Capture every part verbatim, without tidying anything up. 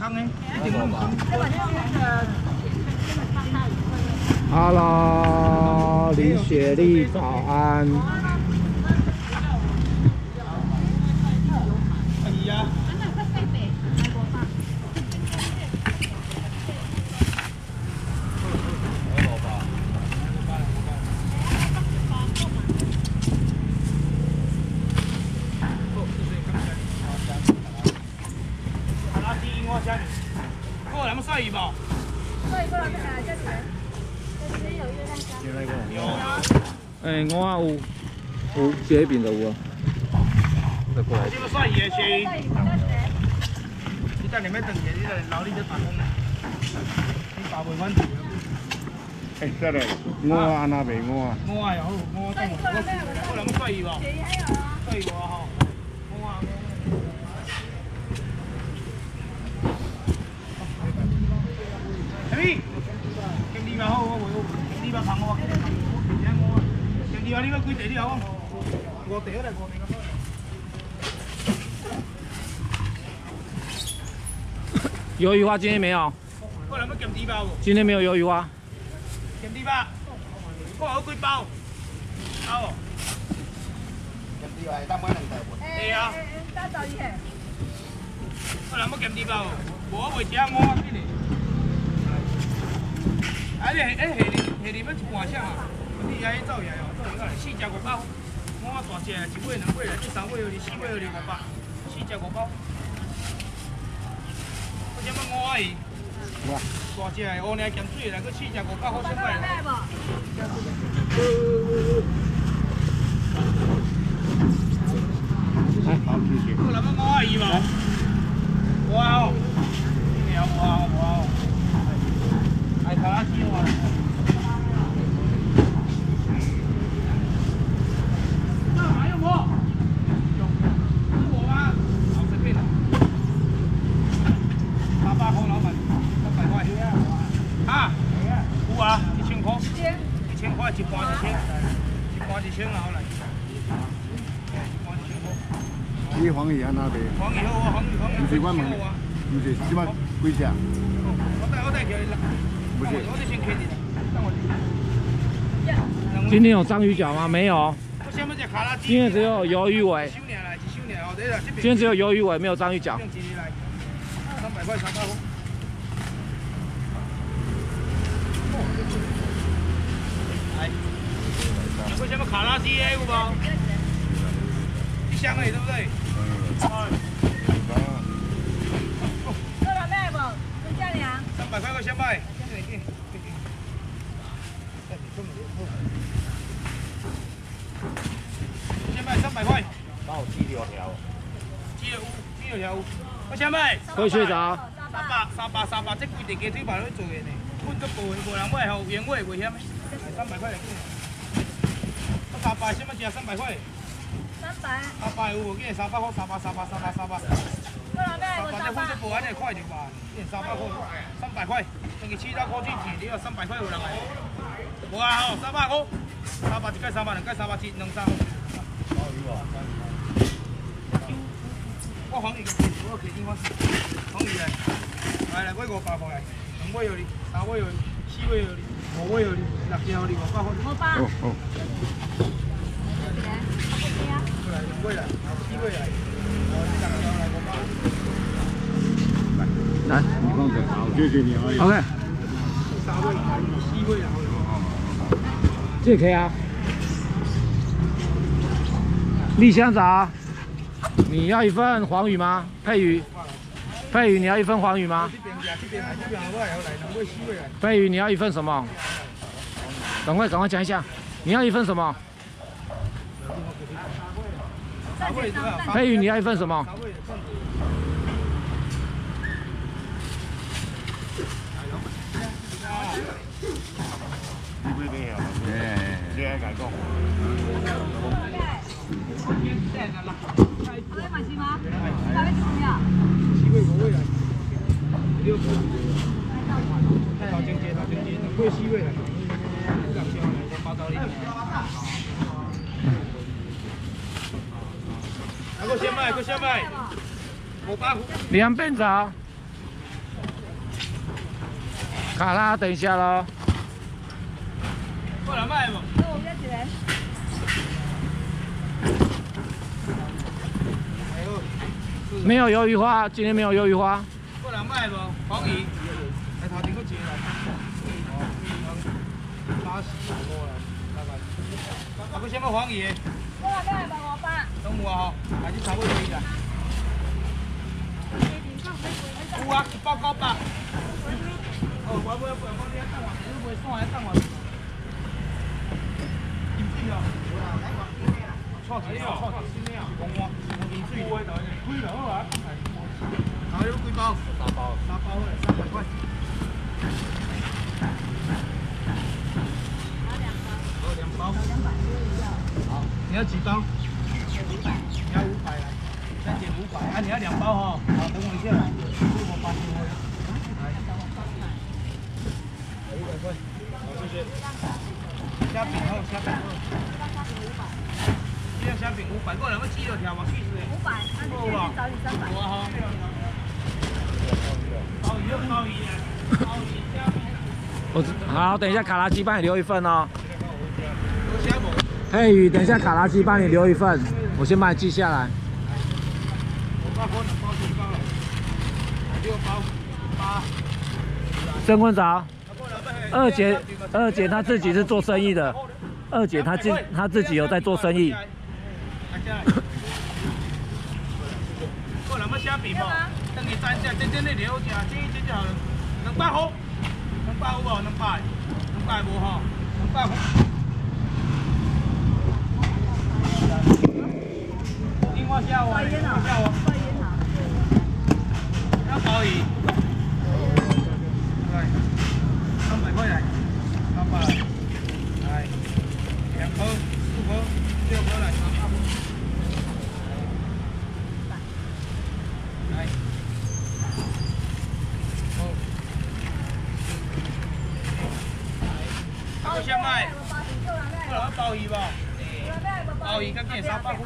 空的，一定拢唔空。 Hello， 林雪莉，早安。 係啊。 我有冇鳝魚噃？鳝魚過來誒，一齊。有呢個。有。 誒，我啊有，有這邊就有啊。再過來。呢個鳝魚嘅先。你等你咩等嘢？你嚟撈呢隻大空。你八倍蚊條。誒，得嚟。我啊，安那未我啊。我啊又好，我都我我有冇鳝魚喎？鳝魚喎嗬。我啊。 Hey, kem đi vào không? Kem đi vào thằng không? Kem đi vào đi vào quy tế đi không? Gò tế này, gò tế nó. 鱿鱼花今天没有。过来没kem đi vào？今天没有鱿鱼花。kem đi vào。过来几包？包。kem đi vào，當晚能帶喎。係啊。得就嘢。過來沒kem đi vào？我會請我邊嚟？ 啊！你係誒係你係你要一半箱啊？你遐走遐哦，走遐四隻五包，我大隻一尾兩尾來，這三尾有你，四尾有你五百，四隻五包。我想要五阿姨，大隻的烏泥鹹水來，佮四隻五百好先買。好，謝謝。我諗要五阿姨嘛？哇哦！有哇哦哇哦！ 哎，卡拉鸡哇！那还有我？有，是我吗？好，随便了。八八块老板，三百块。啊？有啊，一千块。一千块一半一千，一半一千好来。一半一千块。你黄鱼安那边？黄鱼好啊，黄鱼黄鱼。唔是我问你，唔是，即摆几只？我带我带叫你啦。 今天有章鱼脚吗？没有。今天只有鱿鱼尾。今天只有鱿鱼尾，没有章鱼脚。三百块，三百块。来，有什么卡拉鸡的有无？一箱的对不对？多少卖不？真价两。三百块个箱卖。 先卖三百块，帮我寄六条，寄了寄六条，我先卖。可以睡着。三百三百三百，这规地鸡腿排咧做嘅呢，混足部无人买吼，原味危险。三百块嚟。我三百先乜只三百块？三百。三百有无？今日三百块，三百三百三百三百。三百这混足部安尼快点吧？今日三百块，三百块，等于七十块钱钱，你要三百块有人买。 无啊吼，三百五，三百一改三百，两改三百七，两三。黄鱼啊，我黄鱼，我客电话，黄鱼来，来来，我五百块来，两尾有你，三尾有你，四尾有你，五尾有你，六只有你，五百块。五百。哦哦。过来，两尾来，四尾来，我这两个来五百。来，你放这，好，谢谢你啊。OK。三尾，四尾来。 这也可以啊，丽香早，你要一份黄鱼吗？佩鱼，佩鱼，你要一份黄鱼吗？佩鱼，你要一份什么？赶快赶快讲一下，你要一份什么？佩鱼，你要一份什么？你係解講。你買錢嗎？買咩錢啊？四位五位嚟，六個。頭正節頭正節，兩位四位嚟，兩箱嚟，我包到你。啊，個先賣，個先賣，五百。兩邊走。 卡拉，等一下喽。 过来卖不？ 那我们要几人？ 没有鱿鱼花，今天没有鱿鱼花。 过来卖不？黄鱼，来头前个接来。哦，八十多了，大概。啊，不什么黄鱼？ 过来卖吧，我爸。 中午啊吼，还是差不多可以啦。有啊，一包九百。哦，我买不我你等我，你买线来等我。饮水哦，错钱哦，错钱哦，公我，我饮水。开了好啊。还有几包？三包。三包嘞，三百块。好，两包。好，你要几包？你要五百来，再减五百。啊，你要两包哈。好，等我一下。我八千块。来。五百块。好，谢谢。虾饼好，虾饼好。这虾饼五百，过两个鸡肉条嘛，几十。五百，那你先去找你三百。好啊。鲍鱼，鲍鱼，鲍鱼虾饼。 我好，等一下卡拉鸡帮你留一份哦。佩宇，等一下卡拉鸡帮你留一份，我先帮你记下来。 六包八。 郑坤早，二姐，二姐她自己是做生意的，二姐她自她自己有在做生意。 过两个虾饼嘛，等你蘸下，真正的了解，这这就好了。两百好，两百有无？两百，两百无吼，两百好。樱花虾哦，樱花虾哦，要鲍鱼。来，三百块来，三百，来，两颗，四颗，六颗来，三百。来，好。好先卖，过来鲍鱼吧。鲍鱼跟件三百块。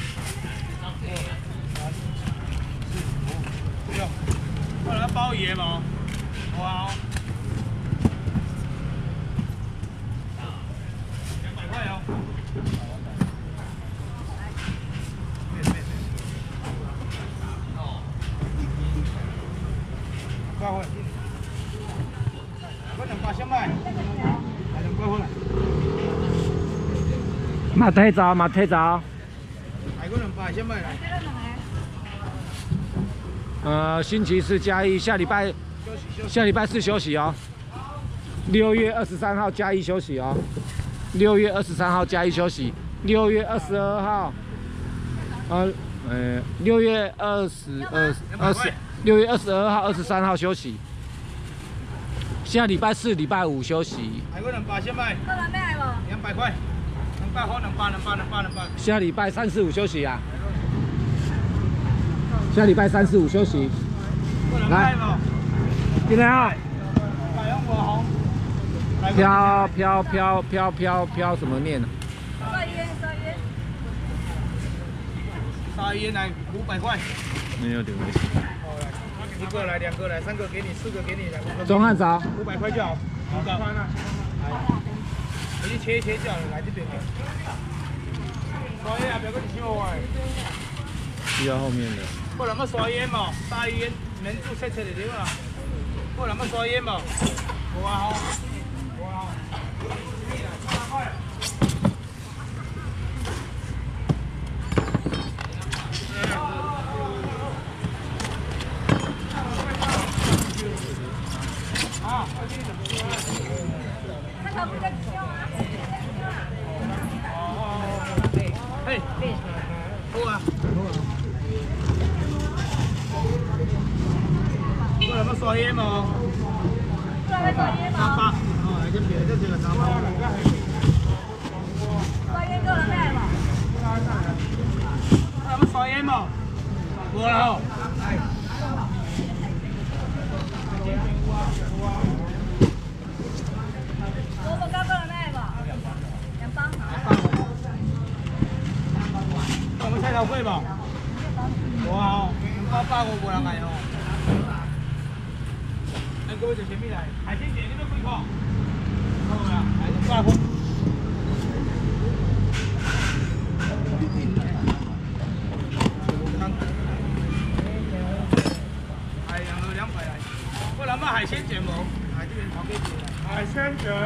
六，过来鲍鱼的无？哇！两百块哦。八块。我两百先卖，两百块来。 马腿早，马腿早。 还有两百先卖来。 呃，星期四加一，下礼拜下礼拜四休息哦。六月二十三号加一休息哦。六月二十三号加一休息。六月二十二号，呃呃，六月二十二二十，六月二十二号、二十三号休息。下礼拜四、礼拜五休息。 还有两百先卖。 过来卖无？ 两百块，两百好，两百，两百，两百，两百。 下礼拜三、四、五休息啊。下礼拜三、四、五休息。来，今天啊，飘飘飘飘飘飘什么面呢？ 沙烟，沙烟。 沙烟来五百块。 没有点危险。 一个来，两个来，三个给你，四个给你，五个。 钟汉早。 五百块就好。五个。回去切一切就好了，来这边。沙烟啊，不要跟你抢哎。 需要后面的。 过两个沙烟嘛，沙烟能做切切的对吧？过两个沙烟嘛，哇好，哇好。啊， 那个不叫香啊。 嘿，好啊。过来么沙烟嘛？ 过来沙烟三百， 嘛？ 哦，这边这这个三百。 沙烟过来卖无？ 那么沙烟嘛？无啦吼。 萝卜糕过来卖无？两包。 我们菜头粿嘛？无啊吼，两包百五无人来吼。 咱各位就前面来，海鲜卷你都几块？好啦，海鲜八块。海洋鹅两百来，我来买海鲜卷无？海这边炒给你。海鲜卷。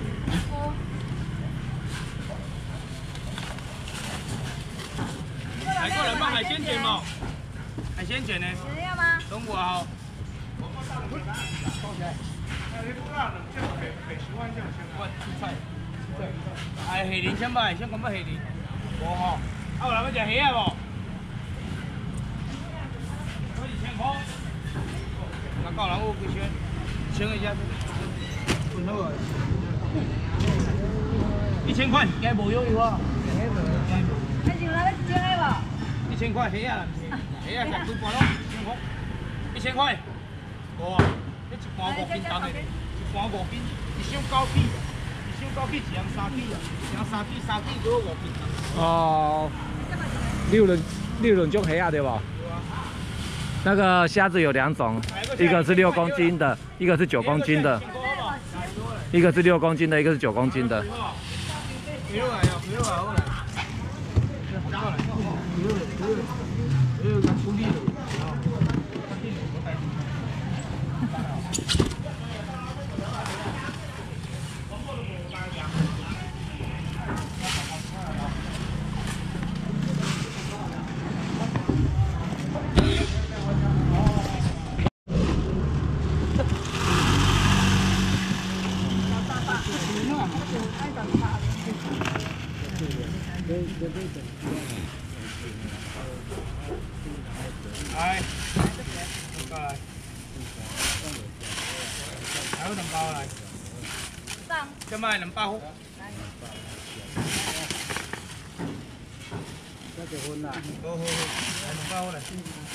来过来买海鲜卷无？海鲜卷呢？ 你要吗？ 中国好。哎，虾仁先买，先讲买虾仁。无吼，啊有人要食虾啊无？我二千块。那够人有几千？千个只。分好啊。一千块，该无有有啊？ 那就来一千个无？ 一千块虾啊，虾啊食几盘咯？一千块。一千块。无啊，你一盘五斤重的，一盘五斤，一箱九起，一箱九起一样三起啊，一样三起三起都五斤重。哦， 六人六人种虾啊对吧？那个虾子有两种，一个是六公斤的，一个是九公斤的，一个是六公斤的，一个是九公斤的。 回来呀，回来好来，拿过来，回来回来，回来处理了。来，过来，还有两包来。 上。 再买两包。要结婚啦？好好好，来两包来。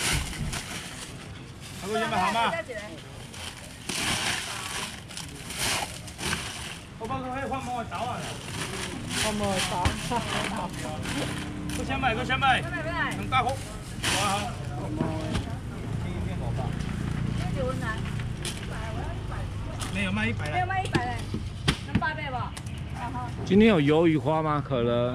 还有先买蛤蟆。我包括迄换毛豆啊。换毛豆。搁先买，搁先买。两包好。好啊好。没有卖一百了。 没有卖一百嘞，能八倍不？ 今天有鱿鱼花吗？可能，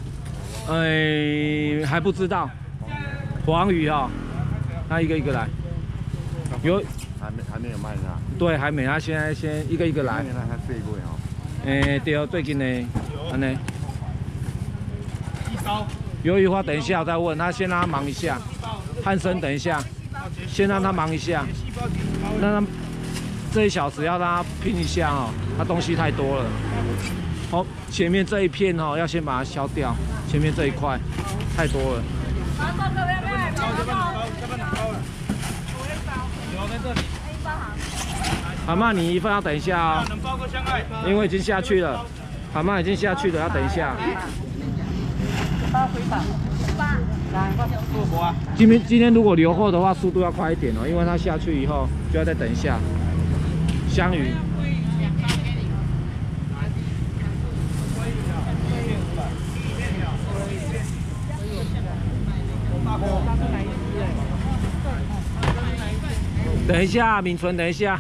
哎，还不知道。黄鱼啊，那一个一个来。有还没还没有卖是吧？ 对，还没，他现在先一个一个来。 原来还飞过哦。 哎，对，最近呢，安尼。 一包。 鱿鱼花等一下我再问他，先让他忙一下。汉森等一下，先让他忙一下。让他这一小时要让他拼一下哦，他东西太多了。好，前面这一片哦，要先把它削掉，前面这一块太多了。 这边两包，这边两包了。有在这里。 蛤蟆，你一份要等一下哦， 能包个香爱， 因为已经下去了，蛤蟆已经下去了，要等一下。 八回版，八。 复活啊！ 今天今天如果留货的话，速度要快一点哦，因为它下去以后就要再等一下。香鱼。等一下，敏纯，等一下。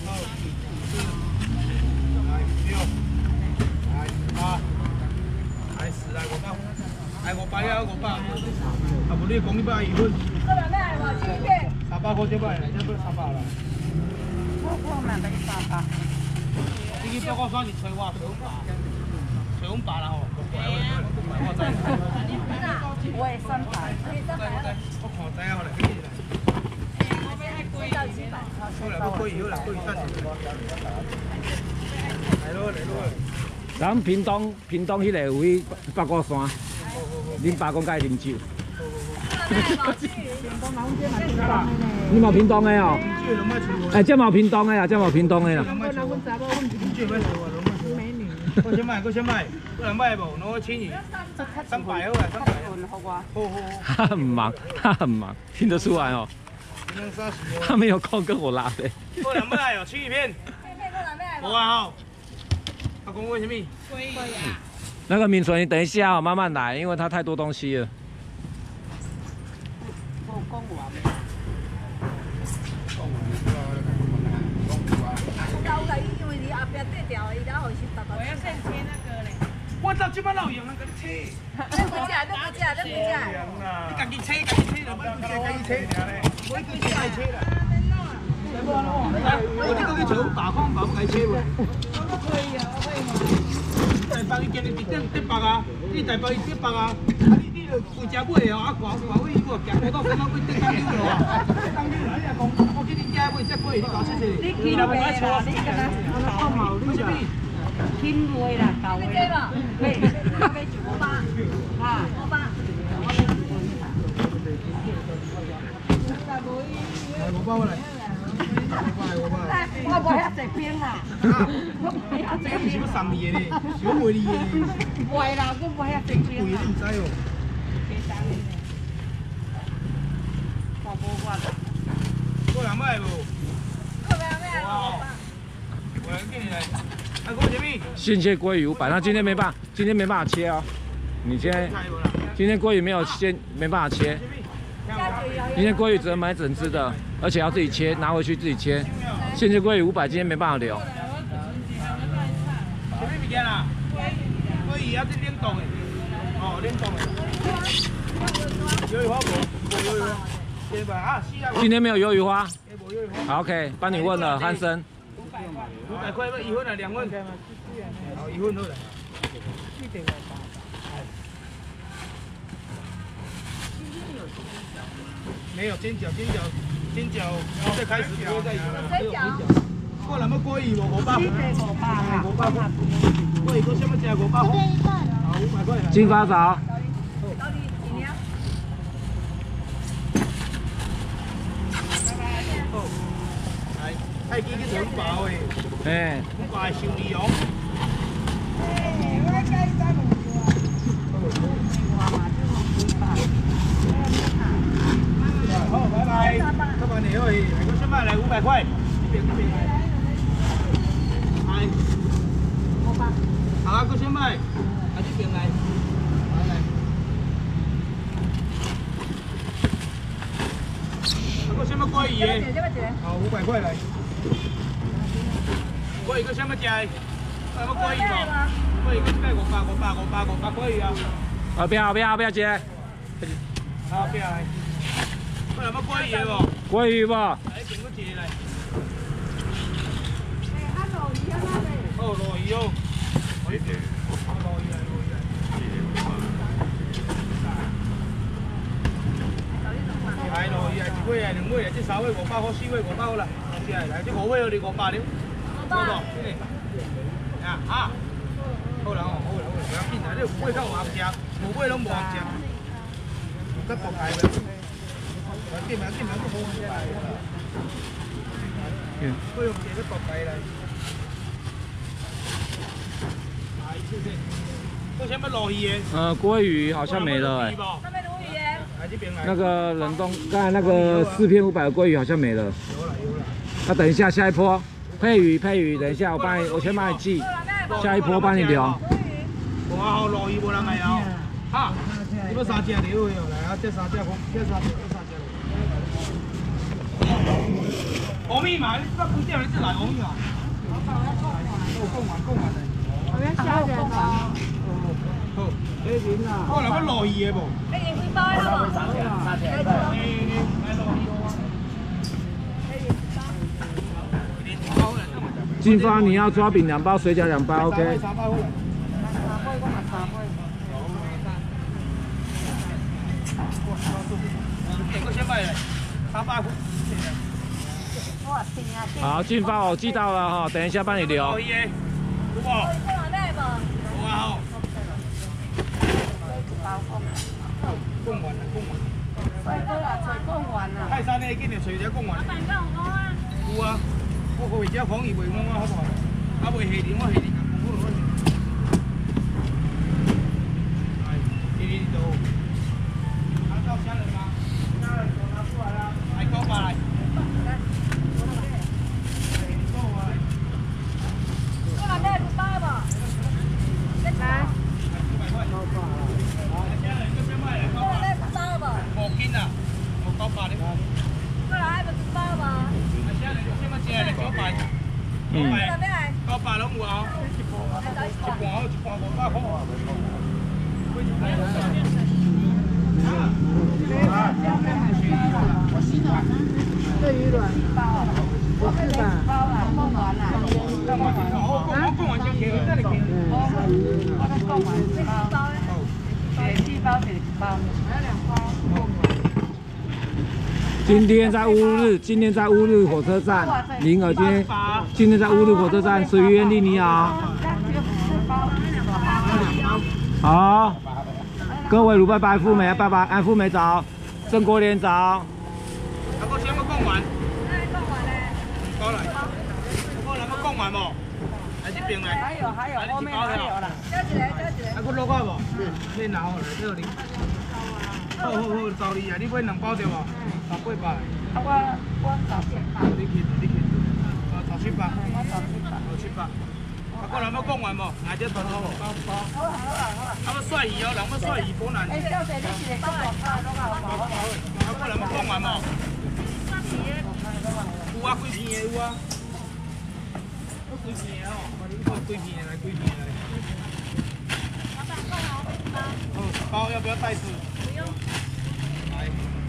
来五百了，五百，啊无你讲你买一份。 这两卖我七片。 三百块就买，这不三百了。 我我买的三百。 你去报告双是催我，催我爸，催我爸啦吼，我知。 我也三百，三百。 我看知影好嘞，几来？ 到七百。 好啦，我可以好啦，可以三十。来咯来咯。 咱屏东屏东迄个有迄八卦山，恁爸讲该啉酒。你冇屏东的哦？哎，这冇屏东的啦，这冇屏东的啦。 我先买，我先买，我来买无，我请你。三百好啦，三百。好好好。 他很忙，他很忙，听得出来哦。他没有空跟我拉的。 我来买哦，七片。我啊吼。他讲为什么？ 那个敏纯，你等一下哦，慢慢来，因为它太多东西了。 对调，伊然后是爸爸。我要先切那个嘞。 我到即摆老用，人甲你切。 你不食，你不食，你不食。 你家己切，家己切，就买几只家己切尔咧。买几只家己切啦。我你讲去找大方爸家己切喎。我可以啊，我可以。大包伊今日伫顶顶白啊，你大包伊顶白啊，啊你你就规只买哦，啊挂挂尾伊个夹好到什么尾顶当溜了啊，当溜了你啊讲，我叫你家买只买，你搞出去。 你去买啦，你跟他讲毛你就。拼位啦，搞位。对，我买九五八，啊，五八。 五包来。 我无遐济冰啦，我无遐济冰。 你是要送你的呢？是要卖你的呢？ 袂啦，我无遐济冰贵啦。 你唔知哦。 我无法啦。 过两摆无？ 过两摆哦。 我来给你来。啊，讲什么？ 现切鲑鱼五百，那今天没办法，今天没办法切哦。你今天今天鲑鱼没有先没办法切，今天鲑鱼只能买整只的，而且要自己切，拿回去自己切。现切鲑鱼五百，今天没办法留。 什么物件啦？鲑鱼还是冷冻的？哦，冷冻的。鱿鱼花无？无鱿鱼花。对吧？啊，是啊。 今天没有鱿鱼花。 无鱿鱼花。 好 ，OK， 帮你问了，汉森。 五百块，一份啊，两份。好，一份好了。没有煎饺，煎饺，煎饺，再开始不会再有了。 水饺。 过来么鲑鱼无五百？ 五百啦， 五百。鲑鱼个什么价？五百。好，五百块。 金发嫂。太极去做五包的。哎。五包寿利哦。好，拜拜。拜拜你好，来个什么来五百块？这边这边来。来。五百。好，个什么？啊这边来。来来。啊个什么鲑鱼的？好，五百块来。鲑鱼个什么价？什么鲑鱼嘛？鲑鱼个咩？五百五百五百五百鲑鱼啊！ 啊不要不要不要接。 好，不要来。过来么鲑鱼无？ 鲑鱼无？ 来整个一个来。哦，鲈鱼哦。鲈鱼。鲈鱼来，鲈鱼来。来鲈鱼啊，一尾啊，两尾啊，这三尾五百块，四尾五百块啦。来来，这五尾哦，你五百了。五百。啊啊。好啦，好啦，好啦，不要紧啦，你五尾较有红食，五尾拢无红食。较大块的。見埋見埋都好嘅，不用幾個獨計啦。這什麼鲈魚？ 呃，鮭魚好像沒了哎。 那邊鲈魚耶？ 那個冷凍，剛才那個四片五百的鮭魚好像沒了。有了有了。那等一下下一波配魚配魚，等一下我幫你，我先幫你記，下一波幫你留。 哇，好鲈魚無人來哦。哈，你要三隻了喲，來啊，這三隻好，這三隻，這三隻。我咪嘛，你不幾點你先來我咪嘛？我講完講完嚟。我要下人啦。好，呢邊啊。我嚟乜鲈魚嘅噃？ 你認幾包啊？三隻，三隻。 誒誒，買鲈魚喎。 金發，你要抓餅兩包，水餃兩包 ，OK。 三包好啦。整個先賣嚟，三百。 好，進發我記到了哈，等一下幫你留。 有無？有啊好。貢丸啊貢丸。 吹過啦，吹貢丸啊。 泰山呢，今年隨隻貢丸。有啊，我個位只講伊賣我我好唔好？啊賣下年我下年咁好咯。係，呢啲就。拿到家人嗎？家人手拿出來啦，來高吧來。 嗯， 九百拢有啊，一半好，一半五百块。 这鱼卵包，不是吧？包啦，贡丸啦。 我贡丸先给，这里给。 我的贡丸一包，对，四包就是一包，还有两包贡丸。 今天在乌日，今天在乌日火车站，灵儿今天今天在乌日火车站，随缘丽你好。好，各位鲁拜拜富美，拜拜，安富美早，郑国莲早。 啊，我先要贡丸。 哎，贡丸嘞？ 包来。我来要贡丸无？来这边来。 还有还有，后面还有啦。 交一个，交一个。 啊，我落块无？你拿好来，这里。好好好，找你啊！你买两包对无？十八百。 啊，我我十七包。 你去，你去。啊，十七百。 我十七包。 十七百。啊，我人要讲完无？来这团好无？好好。 好啊好啊好啊。 啊，要帅鱼哦，人要帅鱼，果然。 哎，小姐，你一个讲外口，拢好好好。 啊，我人要讲完无？有啊，几片的有啊。有几片的哦？有几片的来，几片的来。哦，包要不要带吃？不用。来。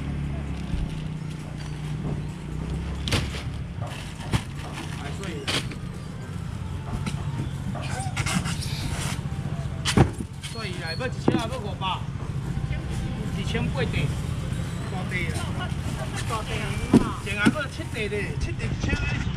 来水。水来，要一千啊，要五百。一千八地，大地啦。大地啊！前下个七地咧，七地一千。